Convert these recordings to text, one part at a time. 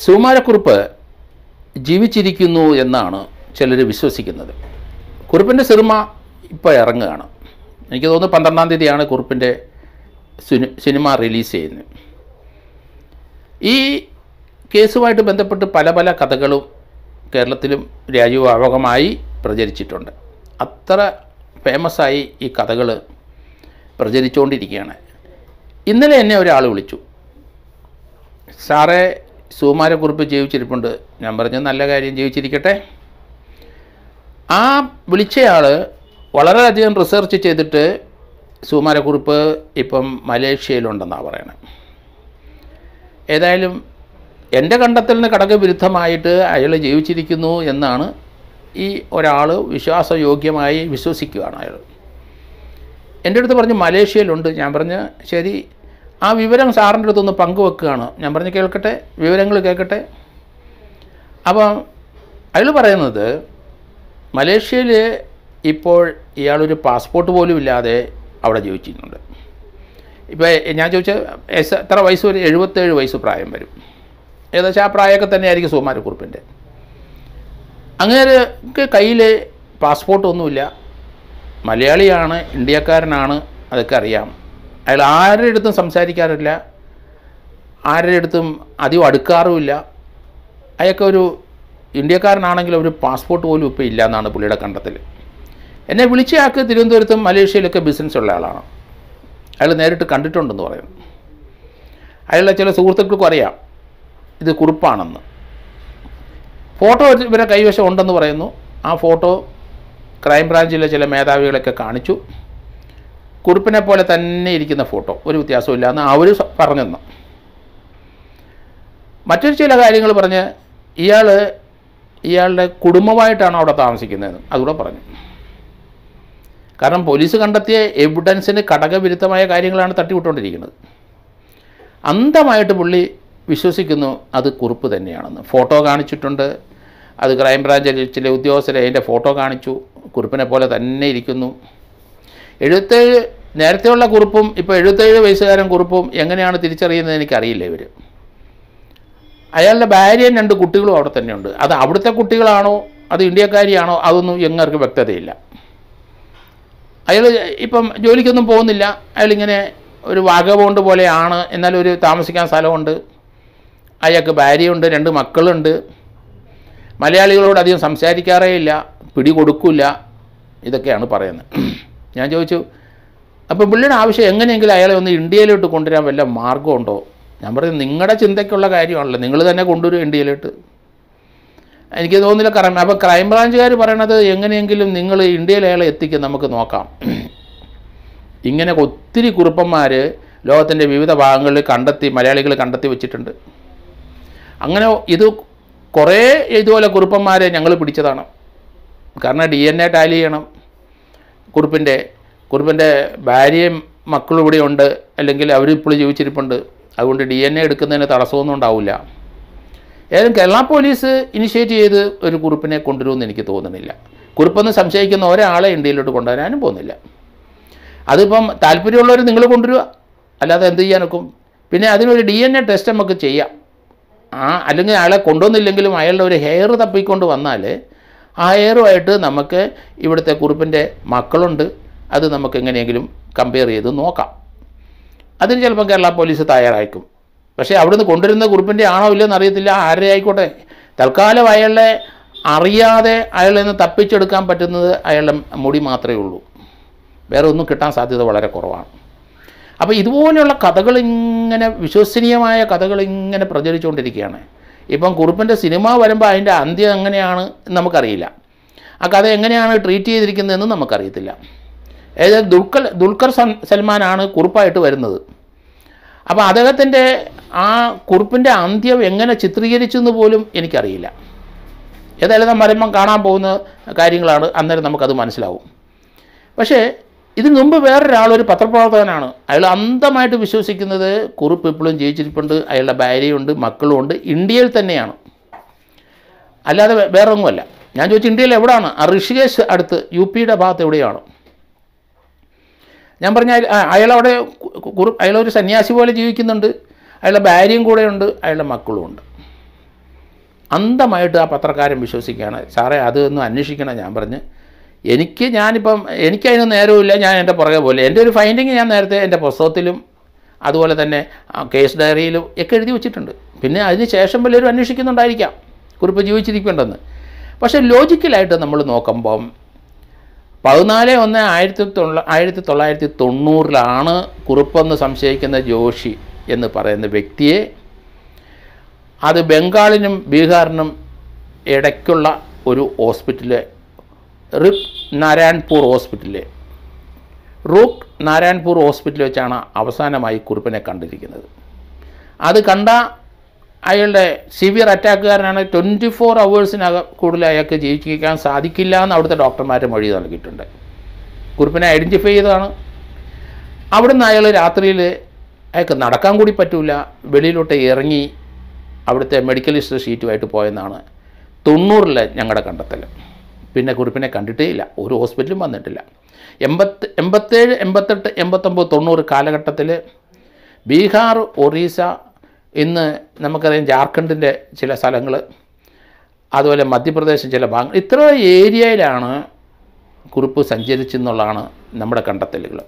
സുകുമാരക്കുറുപ്പ് ജീവിച്ചിരിക്കുന്നു എന്നാണ് ചിലർ വിശ്വസിക്കുന്നത്. കുറുപ്പിൻ്റെ സിനിമ ഇപ്പോൾ ഇറങ്ങുകയാണ്. എനിക്ക് തോന്നുന്നു 12-ാം തീയതിയാണ് കുറുപ്പിൻ്റെ സിനിമ റിലീസ് ചെയ്യുന്നത്. ഈ കേസുമായിട്ട് ബന്ധപ്പെട്ട് പല പല കഥകളും കേരളത്തിലും രാജ്യവ്യാപകമായി പ്രചരിച്ചിട്ടുണ്ട്. അത്ര ഫേമസായി ഈ കഥകൾ പ്രചരിച്ചുകൊണ്ടിരിക്കുകയാണ്. ഇന്നലെ എന്നെ ഒരാൾ വിളിച്ചു, സാറേ സുകുമാരക്കുറുപ്പ് ജീവിച്ചിരിപ്പുണ്ട്. ഞാൻ പറഞ്ഞു നല്ല കാര്യം, ജീവിച്ചിരിക്കട്ടെ. ആ വിളിച്ചയാൾ വളരെയധികം റിസർച്ച് ചെയ്തിട്ട് സുകുമാരക്കുറുപ്പ് ഇപ്പം മലേഷ്യയിലുണ്ടെന്നാണ് പറയണത്. ഏതായാലും എൻ്റെ കണ്ടെത്തലിന് ഘടകവിരുദ്ധമായിട്ട് അയാൾ ജീവിച്ചിരിക്കുന്നു എന്നാണ് ഈ ഒരാൾ വിശ്വാസയോഗ്യമായി വിശ്വസിക്കുകയാണ്. അയാൾ എൻ്റെ അടുത്ത് പറഞ്ഞു മലേഷ്യയിലുണ്ട്. ഞാൻ പറഞ്ഞു ശരി, ആ വിവരം സാറിൻ്റെ അടുത്തൊന്ന് പങ്കുവെക്കുകയാണ്. ഞാൻ പറഞ്ഞു കേൾക്കട്ടെ, വിവരങ്ങൾ കേൾക്കട്ടെ. അപ്പം അയാൾ പറയുന്നത് മലേഷ്യയിൽ ഇപ്പോൾ ഇയാളൊരു പാസ്പോർട്ട് പോലും ഇല്ലാതെ അവിടെ ജീവിച്ചിരുന്നുണ്ട്. ഇപ്പോൾ ഞാൻ ചോദിച്ചാൽ എത്ര വയസ്സ് വരും? 77 വയസ്സ് പ്രായം വരും. ഏകദേശം ആ പ്രായമൊക്കെ തന്നെയായിരിക്കും സുകുമാരക്കുറുപ്പിൻ്റെ. അങ്ങേർക്ക് കയ്യിൽ പാസ്പോർട്ടൊന്നുമില്ല, മലയാളിയാണ്, ഇന്ത്യക്കാരനാണ്, അതൊക്കെ അറിയാം. അയാൾ ആരുടെ അടുത്തും സംസാരിക്കാറില്ല, ആരുടെ അടുത്തും അധികം അടുക്കാറുമില്ല. അയാൾക്ക് ഒരു ഇന്ത്യക്കാരനാണെങ്കിലും ഒരു പാസ്പോർട്ട് പോലും ഇപ്പോൾ ഇല്ല എന്നാണ് പുള്ളിയുടെ കണ്ടെത്തൽ. എന്നെ വിളിച്ച ആൾക്ക് തിരുവനന്തപുരത്തും മലേഷ്യയിലൊക്കെ ബിസിനസ് ഉള്ള ആളാണ്. അയാൾ നേരിട്ട് കണ്ടിട്ടുണ്ടെന്ന് പറയുന്നു. അയാളുടെ ചില സുഹൃത്തുക്കൾക്കും അറിയാം ഇത് കുറുപ്പാണെന്ന്. ഫോട്ടോ ഇവരെ കൈവശം ഉണ്ടെന്ന് പറയുന്നു. ആ ഫോട്ടോ ക്രൈംബ്രാഞ്ചിലെ ചില മേധാവികളൊക്കെ കാണിച്ചു. കുറുപ്പിനെ പോലെ തന്നെ ഇരിക്കുന്ന ഫോട്ടോ, ഒരു വ്യത്യാസമില്ല എന്ന് അവർ പറഞ്ഞെന്നു. മറ്റൊരു ചില കാര്യങ്ങൾ പറഞ്ഞ് ഇയാളുടെ കുടുംബമായിട്ടാണ് അവിടെ താമസിക്കുന്നതെന്ന് അതുകൂടെ പറഞ്ഞു. കാരണം പോലീസ് കണ്ടെത്തിയ എവിഡൻസിന് ഘടകവിരുദ്ധമായ കാര്യങ്ങളാണ് തട്ടിവിട്ടുകൊണ്ടിരിക്കുന്നത്. അന്ധമായിട്ട് പുള്ളി വിശ്വസിക്കുന്നു അത് കുറുപ്പ് തന്നെയാണെന്ന്. ഫോട്ടോ കാണിച്ചിട്ടുണ്ട്, അത് ക്രൈംബ്രാഞ്ചിൽ ചില ഉദ്യോഗസ്ഥരെ അതിൻ്റെ ഫോട്ടോ കാണിച്ചു. കുറുപ്പിനെ പോലെ തന്നെ ഇരിക്കുന്നു. 77 നേരത്തെയുള്ള കുറുപ്പും ഇപ്പോൾ 77 വയസ്സുകാരൻ കുറുപ്പും എങ്ങനെയാണ് തിരിച്ചറിയുന്നത് എനിക്കറിയില്ല. ഇവർ അയാളുടെ ഭാര്യയും 2 കുട്ടികളും അവിടെ തന്നെയുണ്ട്. അത് അവിടുത്തെ കുട്ടികളാണോ അത് ഇന്ത്യക്കാരിയാണോ അതൊന്നും എങ്ങാർക്ക് വ്യക്തതയില്ല. അയാൾ ഇപ്പം ജോലിക്കൊന്നും പോകുന്നില്ല. അയാളിങ്ങനെ ഒരു വാഗബോണ്ട് പോലെയാണ്. എന്നാലും ഒരു താമസിക്കാൻ സ്ഥലമുണ്ട്. അയാൾക്ക് ഭാര്യയുണ്ട്, 2 മക്കളുണ്ട്. മലയാളികളോട് അധികം സംസാരിക്കാറേ ഇല്ല, പിടി കൊടുക്കില്ല. ഇതൊക്കെയാണ് പറയുന്നത്. ഞാൻ ചോദിച്ചു, അപ്പോൾ പുള്ളിയുടെ ആവശ്യം എങ്ങനെയെങ്കിലും അയാളെ ഒന്ന് ഇന്ത്യയിലോട്ട് കൊണ്ടുവരാൻ വല്ല മാർഗമുണ്ടോ? ഞാൻ പറഞ്ഞു നിങ്ങളുടെ ചിന്തയ്ക്കുള്ള കാര്യമാണല്ലോ, നിങ്ങൾ തന്നെ കൊണ്ടുവരും ഇന്ത്യയിലോട്ട്. എനിക്ക് തോന്നുന്നില്ല. കാരണം അപ്പോൾ ക്രൈംബ്രാഞ്ചുകാർ പറയണത് എങ്ങനെയെങ്കിലും നിങ്ങൾ ഇന്ത്യയിൽ അയാളെ എത്തിക്കാൻ നമുക്ക് നോക്കാം. ഇങ്ങനെ ഒത്തിരി കുറുപ്പന്മാർ ലോകത്തിൻ്റെ വിവിധ ഭാഗങ്ങളിൽ മലയാളികൾ കണ്ടെത്തി വെച്ചിട്ടുണ്ട്. അങ്ങനെ ഇത് കുറേ ഇതുപോലെ കുറുപ്പന്മാരെ ഞങ്ങൾ പിടിച്ചതാണ്. കാരണം DNA ടാലി ചെയ്യണം. കുറുപ്പിൻ്റെ ഭാര്യയും മക്കളും ഇവിടെ ഉണ്ട്, അല്ലെങ്കിൽ അവരിപ്പോൾ ജീവിച്ചിരിപ്പുണ്ട്. അതുകൊണ്ട് DNA എടുക്കുന്നതിന് തടസ്സമൊന്നും ഉണ്ടാവില്ല. ഏതായാലും കേരള പോലീസ് ഇനിഷ്യേറ്റ് ചെയ്ത് ഒരു കുറുപ്പിനെ കൊണ്ടുവരുമെന്ന് എനിക്ക് തോന്നുന്നില്ല. കുറുപ്പെന്ന് സംശയിക്കുന്ന ഒരാളെ ഇന്ത്യയിലോട്ട് കൊണ്ടുവരാനും പോകുന്നില്ല. അതിപ്പം താല്പര്യമുള്ളവർ നിങ്ങൾ കൊണ്ടുവരിക, അല്ലാതെ എന്ത് ചെയ്യാനൊക്കും? പിന്നെ അതിനൊരു DNA ടെസ്റ്റ് നമുക്ക് ചെയ്യാം. അല്ലെങ്കിൽ അയാളെ കൊണ്ടുവന്നില്ലെങ്കിലും അയാളുടെ ഒരു ഹെയർ തപ്പിക്കൊണ്ട് വന്നാൽ ആ ഹെയറുമായിട്ട് നമുക്ക് ഇവിടുത്തെ കുറുപ്പിൻ്റെ മക്കളുണ്ട്, അത് നമുക്ക് എങ്ങനെയെങ്കിലും കമ്പയർ ചെയ്ത് നോക്കാം. അതിന് ചിലപ്പം കേരള പോലീസ് തയ്യാറായിരിക്കും. പക്ഷേ അവിടുന്ന് കൊണ്ടുവരുന്ന കുറുപ്പിൻ്റെ ആണോ ഇല്ലെന്ന് അറിയത്തില്ല, ആരുടെ ആയിക്കോട്ടെ. തൽക്കാലം അയാളെ അറിയാതെ അയാളിൽ നിന്ന് തപ്പിച്ചെടുക്കാൻ പറ്റുന്നത് അയാളുടെ മുടി മാത്രമേ ഉള്ളൂ. വേറെ ഒന്നും കിട്ടാൻ സാധ്യത വളരെ കുറവാണ്. അപ്പോൾ ഇതുപോലെയുള്ള കഥകൾ ഇങ്ങനെ വിശ്വസനീയമായ കഥകൾ ഇങ്ങനെ പ്രചരിച്ചുകൊണ്ടിരിക്കുകയാണ്. ഇപ്പം കുറുപ്പിൻ്റെ സിനിമ വരുമ്പോൾ അതിൻ്റെ അന്ത്യം എങ്ങനെയാണ് നമുക്കറിയില്ല. ആ കഥ എങ്ങനെയാണ് ട്രീറ്റ് ചെയ്തിരിക്കുന്നതെന്ന് നമുക്കറിയത്തില്ല. ഏതായാലും ദുൽഖർ സൽമാനാണ് കുറുപ്പായിട്ട് വരുന്നത്. അപ്പോൾ അദ്ദേഹത്തിൻ്റെ ആ കുറുപ്പിൻ്റെ അന്ത്യം എങ്ങനെ ചിത്രീകരിച്ചെന്ന് പോലും എനിക്കറിയില്ല. ഏതായാലും നമ്മൾ വരുമ്പം കാണാൻ പോകുന്ന കാര്യങ്ങളാണ്, അന്നേരം നമുക്കത് മനസ്സിലാവും. പക്ഷേ ഇതിനു മുമ്പ് വേറൊരാളൊരു പത്രപ്രവർത്തകനാണ്. അയാൾ അന്ധമായിട്ട് വിശ്വസിക്കുന്നത് കുറുപ്പ് ഇപ്പോഴും ജീവിച്ചിരിപ്പുണ്ട്, അയാളുടെ ഭാര്യയുണ്ട്, മക്കളുമുണ്ട്, ഇന്ത്യയിൽ തന്നെയാണ്, അല്ലാതെ വേറെ ഒന്നുമല്ല. ഞാൻ ചോദിച്ചു ഇന്ത്യയിൽ എവിടെയാണ്? ഋഷികേശ് അടുത്ത് UPയുടെ ഭാഗത്ത് എവിടെയാണ്? ഞാൻ പറഞ്ഞ അയാളവിടെ അയാളൊരു സന്യാസി പോലെ ജീവിക്കുന്നുണ്ട്, അയാളുടെ ഭാര്യയും കൂടെ ഉണ്ട്, അയാളുടെ മക്കളും ഉണ്ട്. അന്ധമായിട്ട് ആ പത്രക്കാരൻ വിശ്വസിക്കുകയാണ്. സാറേ അതൊന്നും അന്വേഷിക്കണം. ഞാൻ പറഞ്ഞ് എനിക്കതിന് നേരമില്ല, ഞാൻ എൻ്റെ പുറകെ പോലെ എൻ്റെ ഒരു ഫൈൻഡിങ് ഞാൻ നേരത്തെ എൻ്റെ പുസ്തകത്തിലും അതുപോലെ തന്നെ കേസ് ഡയറിയിലും ഒക്കെ എഴുതി വെച്ചിട്ടുണ്ട്. പിന്നെ അതിന് ശേഷം വല്ലവരും അന്വേഷിക്കുന്നുണ്ടായിരിക്കാം കുറിപ്പ് ജീവിച്ചിരിക്കേണ്ടെന്ന്. പക്ഷേ ലോജിക്കലായിട്ട് നമ്മൾ നോക്കുമ്പം 14/1/1990 കുറിപ്പെന്ന് സംശയിക്കുന്ന ജോഷി എന്ന് പറയുന്ന വ്യക്തിയെ അത് ബംഗാളിനും ബീഹാറിനും ഇടയ്ക്കുള്ള ഒരു ഹോസ്പിറ്റല് റൂക്ക് നാരായൺപൂർ ഹോസ്പിറ്റലിൽ വെച്ചാണ് അവസാനമായി കുറിപ്പിനെ കണ്ടിരിക്കുന്നത്. അത് കണ്ട അയാളുടെ സിവിയർ അറ്റാക്കുകാരനാണ്. 24 hours കൂടുതൽ അയാൾക്ക് ജീവിക്കാൻ സാധിക്കില്ല എന്ന് അവിടുത്തെ ഡോക്ടർമാർ മൊഴി നൽകിയിട്ടുണ്ട്. കുറിപ്പിനെ ഐഡൻറ്റിഫൈ ചെയ്തതാണ്. അവിടുന്ന് അയാൾ രാത്രിയിൽ അയാൾക്ക് നടക്കാൻ കൂടി പറ്റില്ല, വെളിയിലോട്ട് ഇറങ്ങി അവിടുത്തെ മെഡിക്കൽ ഹിസ്റ്ററി ഷീറ്റുമായിട്ട് പോയെന്നാണ് 90 ഞങ്ങളുടെ കണ്ടെത്തൽ. പിന്നെ കുറിപ്പിനെ കണ്ടിട്ടേ ഇല്ല, ഒരു ഹോസ്പിറ്റലും വന്നിട്ടില്ല. 87, 88, 89, 90 കാലഘട്ടത്തിൽ ബീഹാർ, ഒറീസ, ഇന്ന് നമുക്കറിയാം ജാർഖണ്ഡിൻ്റെ ചില സ്ഥലങ്ങൾ, അതുപോലെ മധ്യപ്രദേശ് ചില ഭാഗങ്ങൾ, ഇത്ര ഏരിയയിലാണ് കുറിപ്പ് സഞ്ചരിച്ചെന്നുള്ളതാണ് നമ്മുടെ കണ്ടെത്തലുകൾ.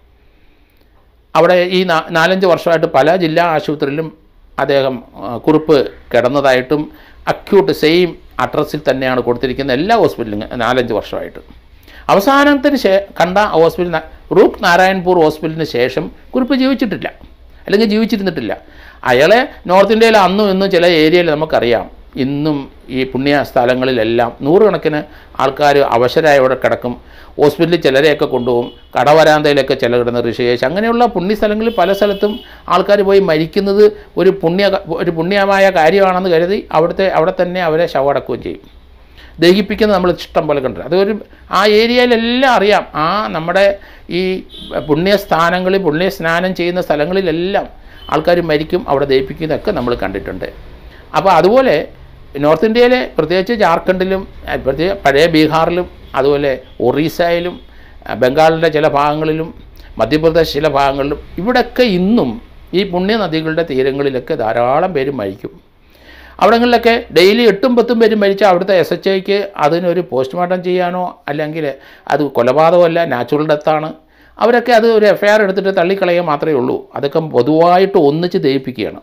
അവിടെ ഈ 4-5 വർഷമായിട്ട് പല ജില്ലാ ആശുപത്രിയിലും അദ്ദേഹം കുറിപ്പ് കിടന്നതായിട്ടും അക്യൂട്ട് സെയിം അഡ്രസ്സിൽ തന്നെയാണ് കൊടുത്തിരിക്കുന്ന എല്ലാ ഹോസ്പിറ്റലും 4-5 വർഷമായിട്ട്. അവസാനത്തിന് കണ്ട ഹോസ്പിറ്റൽ റൂക്ക് നാരായൺപൂർ ഹോസ്പിറ്റലിന് ശേഷം കുറിപ്പ് ജീവിച്ചിട്ടില്ല, അല്ലെങ്കിൽ ജീവിച്ചിരുന്നിട്ടില്ല. അയാളെ നോർത്ത് ഇന്ത്യയിൽ അന്നും ഇന്നും ചില ഏരിയയിൽ നമുക്കറിയാം, ഇന്നും ഈ പുണ്യ സ്ഥലങ്ങളിലെല്ലാം 100 കണക്കിന് ആൾക്കാർ അവശരായി അവിടെ കിടക്കും. ഹോസ്പിറ്റലിൽ ചിലരെയൊക്കെ കൊണ്ടുപോകും, കടവരാന്തയിലൊക്കെ ചിലകിടുന്ന ഋഷികേശ്, അങ്ങനെയുള്ള പുണ്യ സ്ഥലങ്ങളിൽ പല സ്ഥലത്തും ആൾക്കാർ പോയി മരിക്കുന്നത് ഒരു പുണ്യമായ കാര്യമാണെന്ന് കരുതി അവിടെ തന്നെ അവരെ ശവടക്കുകയും ചെയ്യും. ദഹിപ്പിക്കുന്നത് നമ്മൾ ഇഷ്ടം പോലെ കണ്ടിട്ടുണ്ട്. അതൊരു ആ ഏരിയയിലെല്ലാം അറിയാം. നമ്മുടെ ഈ പുണ്യസ്ഥാനങ്ങളിൽ പുണ്യസ്നാനം ചെയ്യുന്ന സ്ഥലങ്ങളിലെല്ലാം ആൾക്കാർ മരിക്കും, അവിടെ ദഹിപ്പിക്കുന്നതൊക്കെ നമ്മൾ കണ്ടിട്ടുണ്ട്. അപ്പോൾ അതുപോലെ നോർത്ത് ഇന്ത്യയിലെ പ്രത്യേകിച്ച് ജാർഖണ്ഡിലും പഴയ ബീഹാറിലും അതുപോലെ ഒറീസയിലും ബംഗാളിൻ്റെ ചില ഭാഗങ്ങളിലും മധ്യപ്രദേശ് ചില ഭാഗങ്ങളിലും ഇവിടെയൊക്കെ ഇന്നും ഈ പുണ്യനദികളുടെ തീരങ്ങളിലൊക്കെ ധാരാളം പേര് മരിക്കും. അവിടങ്ങളിലൊക്കെ ഡെയിലി 8-10 പേര് മരിച്ചാൽ അവിടുത്തെ SHIക്ക് അതിനൊരു പോസ്റ്റ്മോർട്ടം ചെയ്യാനോ അല്ലെങ്കിൽ അത് കൊലപാതകമല്ല, നാച്ചുറൽ ഡെത്താണ്. അവരൊക്കെ അത് ഒരു FIR എടുത്തിട്ട് തള്ളിക്കളയുക മാത്രമേ ഉള്ളൂ. അതൊക്കെ പൊതുവായിട്ട് ഒന്നിച്ച് ദഹിപ്പിക്കുകയാണ്.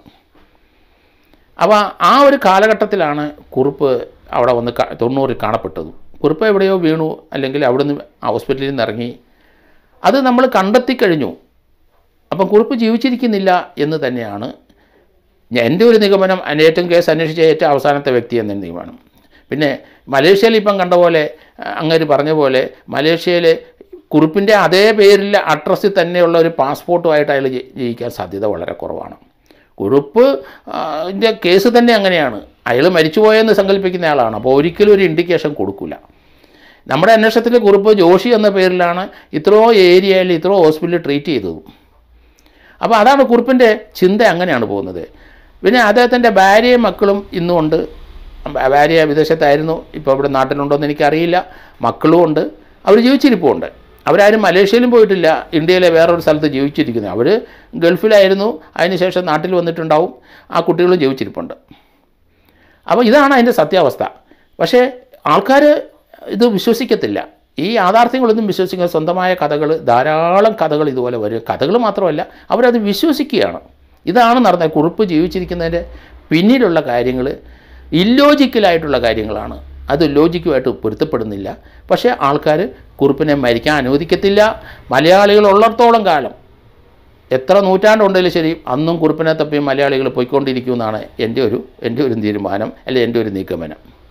അപ്പോൾ ആ ഒരു കാലഘട്ടത്തിലാണ് കുറിപ്പ് അവിടെ വന്ന് 90 കാണപ്പെട്ടത്. കുറിപ്പ് എവിടെയോ വീണു, അല്ലെങ്കിൽ അവിടുന്ന് ഹോസ്പിറ്റലിൽ നിന്ന് ഇറങ്ങി, അത് നമ്മൾ കണ്ടെത്തിക്കഴിഞ്ഞു. അപ്പം കുറിപ്പ് ജീവിച്ചിരിക്കുന്നില്ല എന്ന് തന്നെയാണ് എൻ്റെ ഒരു നിഗമനം. ഏറ്റവും കേസ് അന്വേഷിച്ച ഏറ്റവും അവസാനത്തെ വ്യക്തി എന്ന നിഗമനം. പിന്നെ മലേഷ്യയിൽ ഇപ്പം കണ്ട പോലെ, അങ്ങേര് പറഞ്ഞ പോലെ മലേഷ്യയിൽ കുറിപ്പിൻ്റെ അതേ പേരിൽ അഡ്രസ്സിൽ തന്നെയുള്ള ഒരു പാസ്പോർട്ടുമായിട്ട് അയാൾ ജയിക്കാൻ സാധ്യത വളരെ കുറവാണ്. കുറിപ്പിൻ്റെ കേസ് തന്നെ അങ്ങനെയാണ്. അയാൾ മരിച്ചുപോയെന്ന് സങ്കല്പിക്കുന്ന ആളാണ്. അപ്പോൾ ഒരിക്കലും ഒരു ഇൻഡിക്കേഷൻ കൊടുക്കില്ല. നമ്മുടെ അന്വേഷണത്തിൽ കുറിപ്പ് ജോഷി എന്ന പേരിലാണ് ഇത്രയോ ഏരിയയിൽ ഇത്രയോ ഹോസ്പിറ്റലിൽ ട്രീറ്റ് ചെയ്തത്. അപ്പോൾ അതാണ് കുറിപ്പിൻ്റെ ചിന്ത, അങ്ങനെയാണ് പോകുന്നത്. പിന്നെ അദ്ദേഹത്തിൻ്റെ ഭാര്യയും മക്കളും ഇന്നുമുണ്ട്. ഭാര്യ വിദേശത്തായിരുന്നു, ഇപ്പോൾ ഇവിടെ നാട്ടിലുണ്ടോയെന്ന് എനിക്കറിയില്ല. മക്കളും ഉണ്ട്, അവർ ജീവിച്ചിരിപ്പുണ്ട്. അവരാരും മലേഷ്യയിലും പോയിട്ടില്ല, ഇന്ത്യയിലെ വേറൊരു സ്ഥലത്ത് ജീവിച്ചിരിക്കുന്നത്. അവർ ഗൾഫിലായിരുന്നു, അതിനുശേഷം നാട്ടിൽ വന്നിട്ടുണ്ടാവും. ആ കുട്ടികളും ജീവിച്ചിരിപ്പുണ്ട്. അപ്പോൾ ഇതാണ് അതിൻ്റെ സത്യാവസ്ഥ. പക്ഷേ ആൾക്കാർ ഇത് വിശ്വസിക്കത്തില്ല. ഈ യാഥാർത്ഥ്യങ്ങളൊന്നും വിശ്വസിക്കുന്ന സ്വന്തമായ കഥകൾ, ധാരാളം കഥകൾ ഇതുപോലെ വരും. കഥകൾ മാത്രമല്ല, അവരത് വിശ്വസിക്കുകയാണ്. ഇതാണ് നടന്നത്. കുറിപ്പ് ജീവിച്ചിരിക്കുന്നതിൻ്റെ പിന്നിലുള്ള കാര്യങ്ങൾ ഇല്ലോജിക്കലായിട്ടുള്ള കാര്യങ്ങളാണ്. അത് ലോജിക്കുമായിട്ട് പൊരുത്തപ്പെടുന്നില്ല. പക്ഷേ ആൾക്കാർ കുറിപ്പിനെ മരിക്കാൻ അനുവദിക്കത്തില്ല. മലയാളികൾ ഉള്ളിടത്തോളം കാലം, എത്ര നൂറ്റാണ്ടുണ്ടെങ്കിലും ശരി, അന്നും കുറിപ്പിനെ തപ്പി മലയാളികൾ പോയിക്കൊണ്ടിരിക്കുമെന്നാണ് എൻ്റെ ഒരു തീരുമാനം, അല്ലെങ്കിൽ എൻ്റെ ഒരു നിഗമനം.